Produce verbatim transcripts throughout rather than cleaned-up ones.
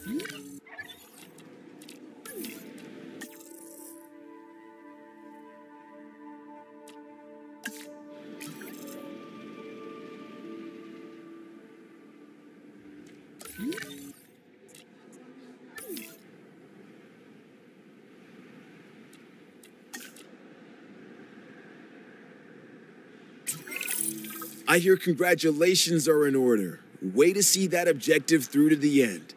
I hear congratulations are in order. Way to see that objective through to the end.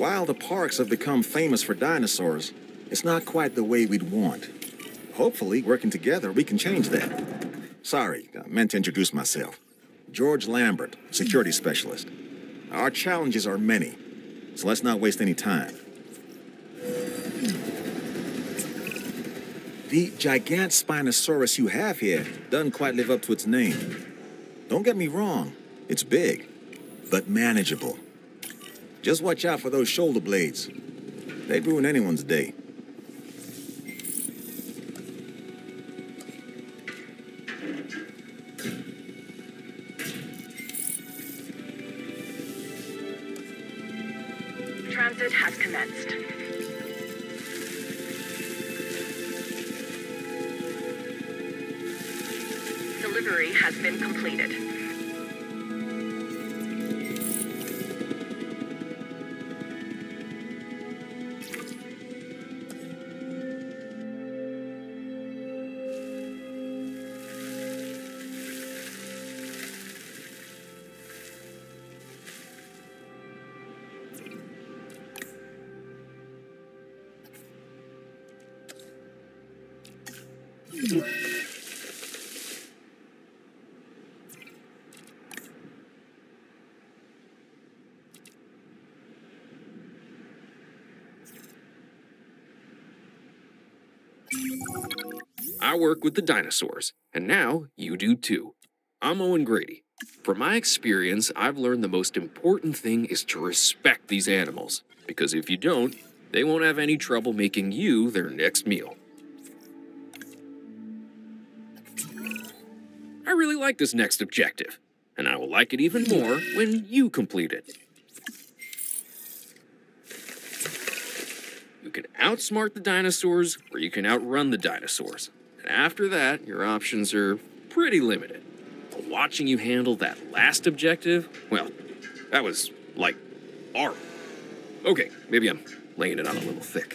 While the parks have become famous for dinosaurs, it's not quite the way we'd want. Hopefully, working together, we can change that. Sorry, I meant to introduce myself. George Lambert, security specialist. Our challenges are many, so let's not waste any time. The gigant Spinosaurus you have here doesn't quite live up to its name. Don't get me wrong, it's big, but manageable. Just watch out for those shoulder blades. They'd ruin anyone's day. Transit has commenced. Delivery has been completed. I work with the dinosaurs, and now you do too. I'm Owen Grady. From my experience, I've learned the most important thing is to respect these animals, because if you don't, they won't have any trouble making you their next meal. I really like this next objective, and I will like it even more when you complete it. You can outsmart the dinosaurs, or you can outrun the dinosaurs. And after that, your options are pretty limited. But watching you handle that last objective, well, that was like art. Okay, maybe I'm laying it on a little thick.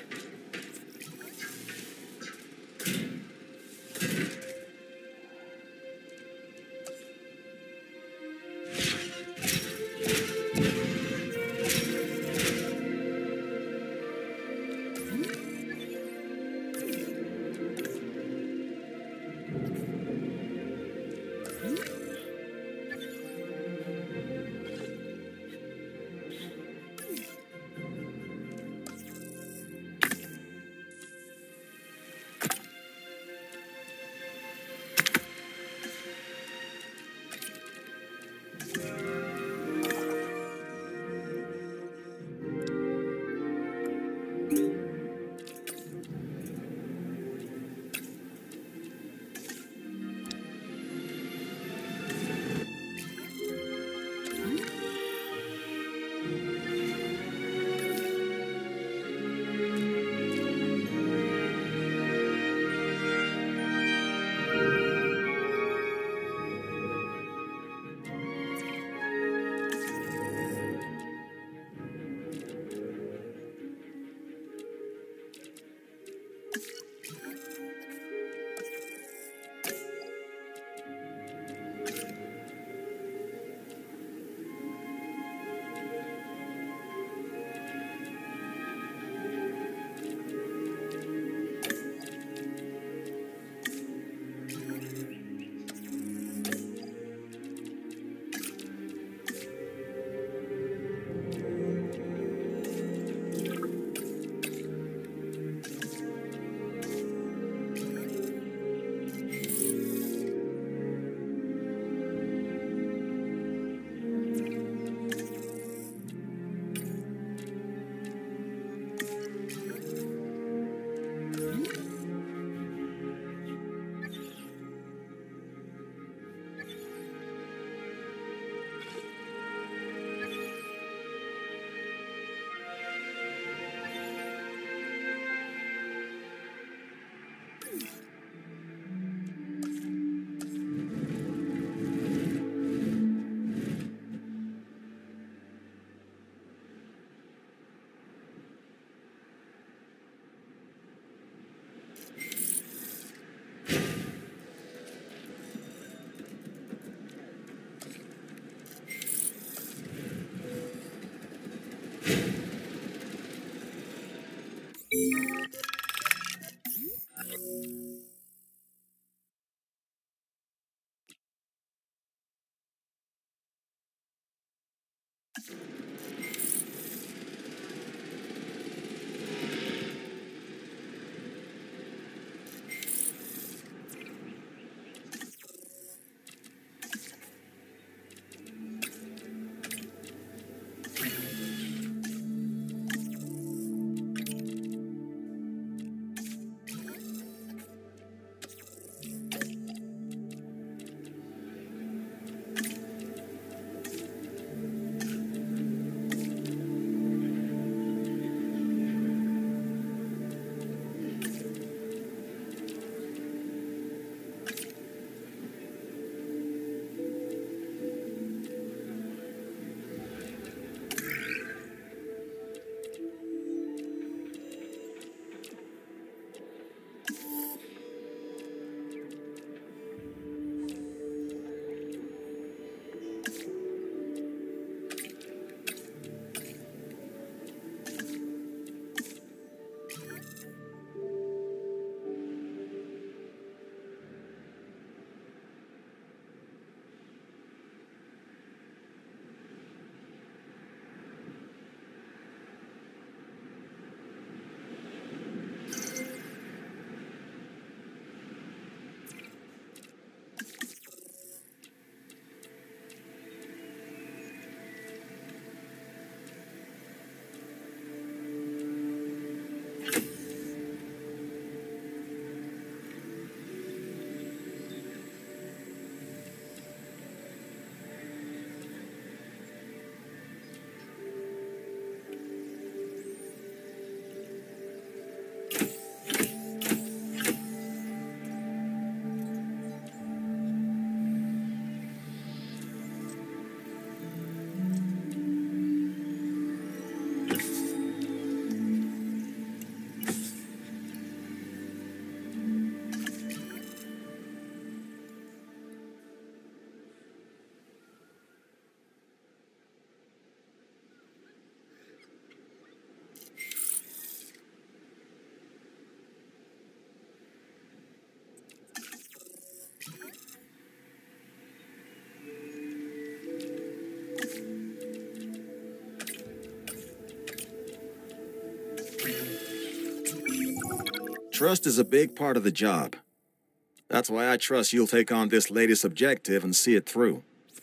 Trust is a big part of the job. That's why I trust you'll take on this latest objective and see it through.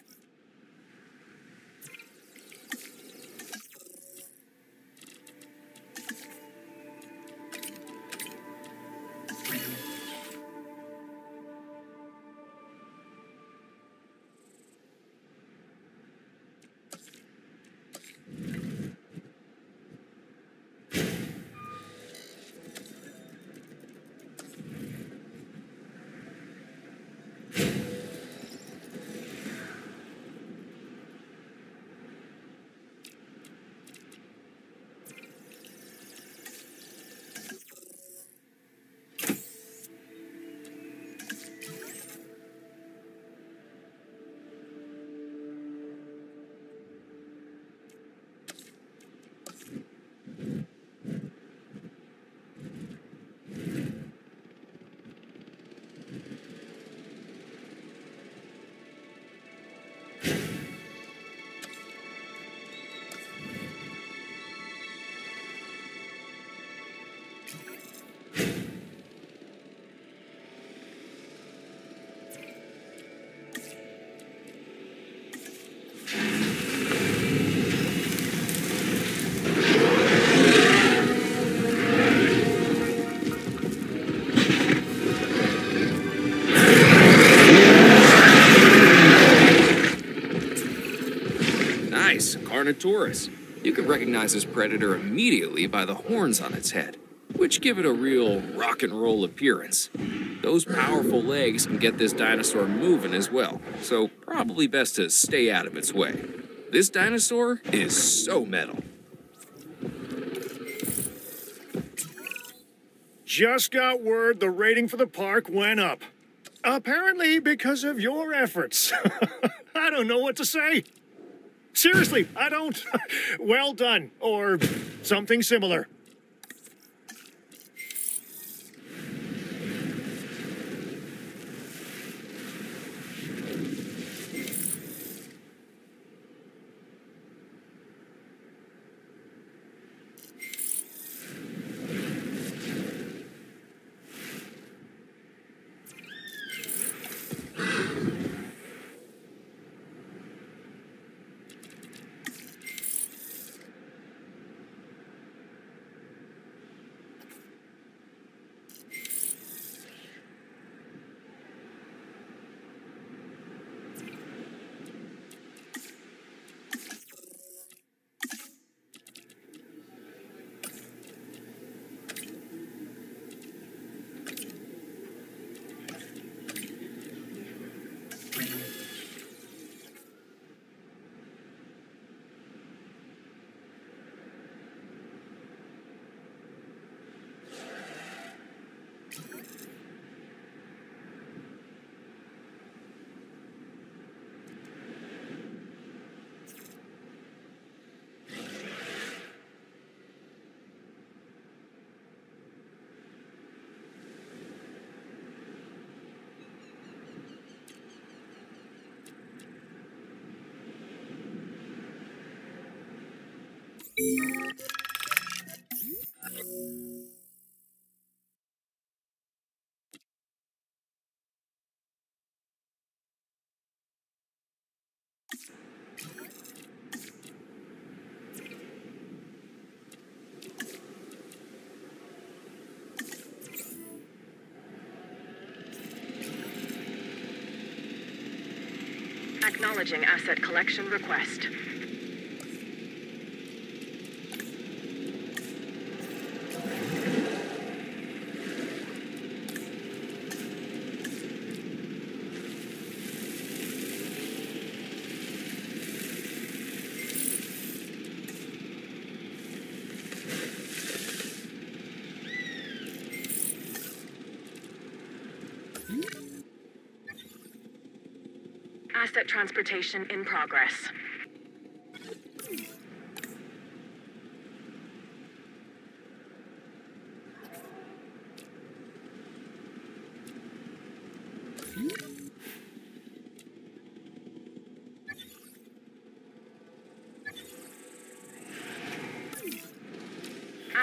Carnotaurus. You can recognize this predator immediately by the horns on its head, which give it a real rock and roll appearance. Those powerful legs can get this dinosaur moving as well, so probably best to stay out of its way. This dinosaur is so metal. Just got word the rating for the park went up. Apparently because of your efforts. I don't know what to say. Seriously, I don't. Well done, or something similar. Acknowledging asset collection request. Asset transportation in progress.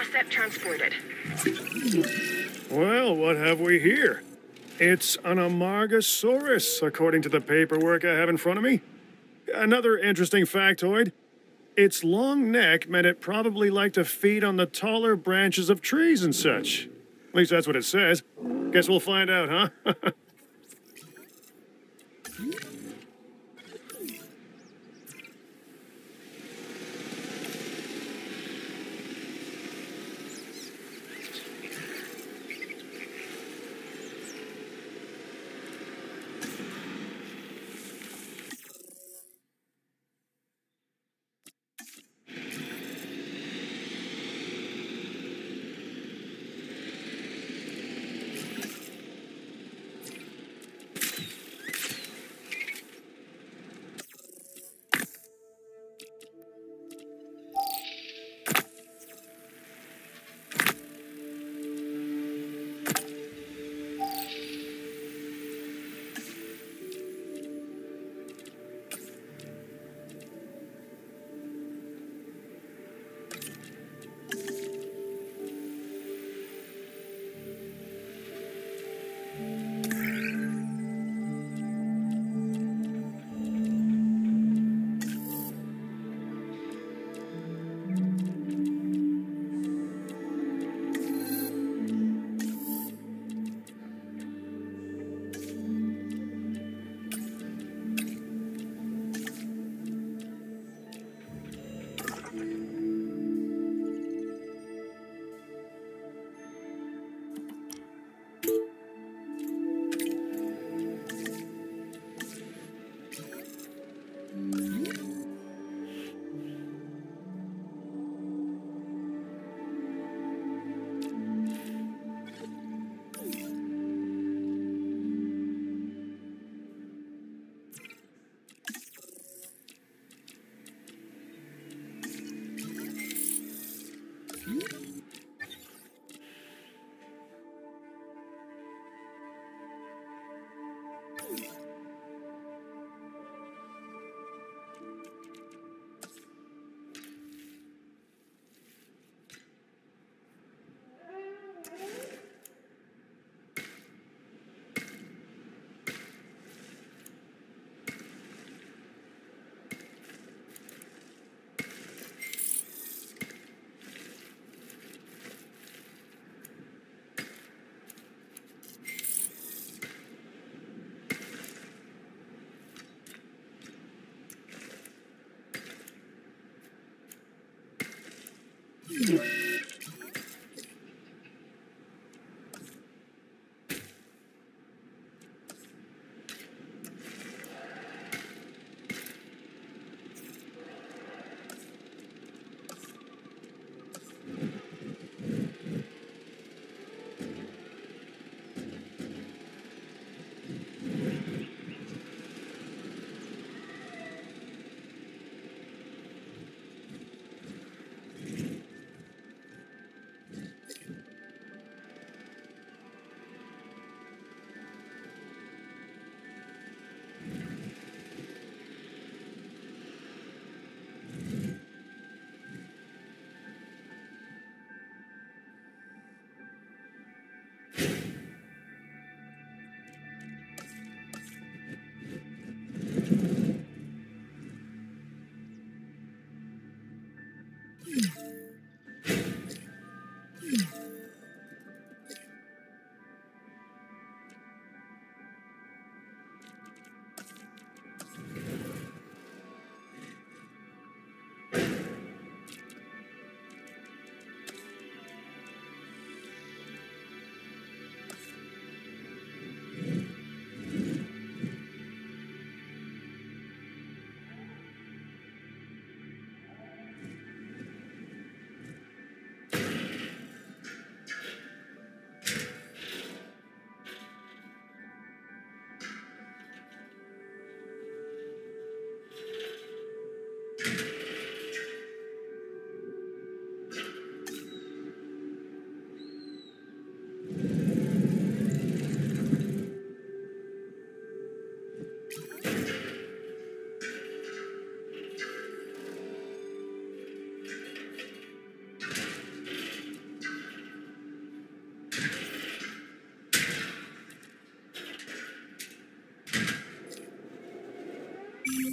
Asset transported. Well, what have we here? It's an Amargasaurus, according to the paperwork I have in front of me. Another interesting factoid. Its long neck meant it probably liked to feed on the taller branches of trees and such. At least that's what it says. Guess we'll find out, huh?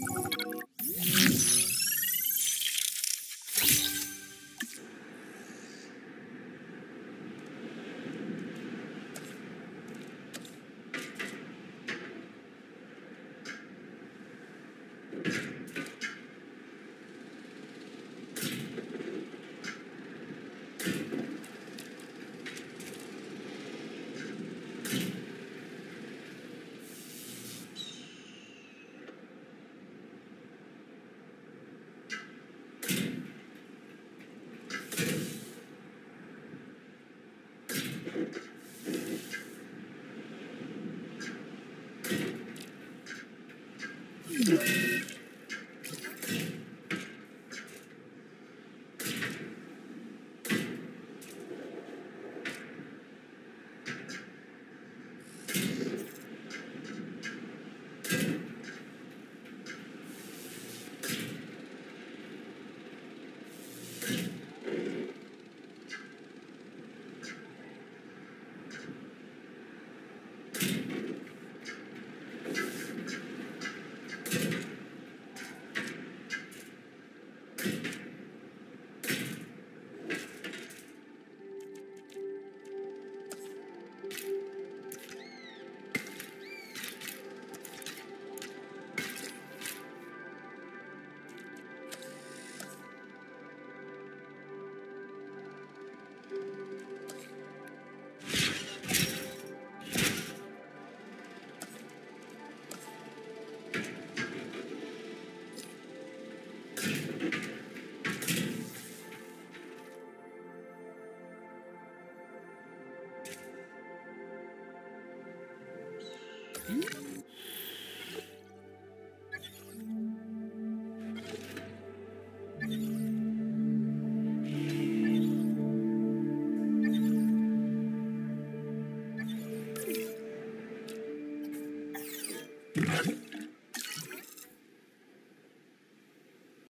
You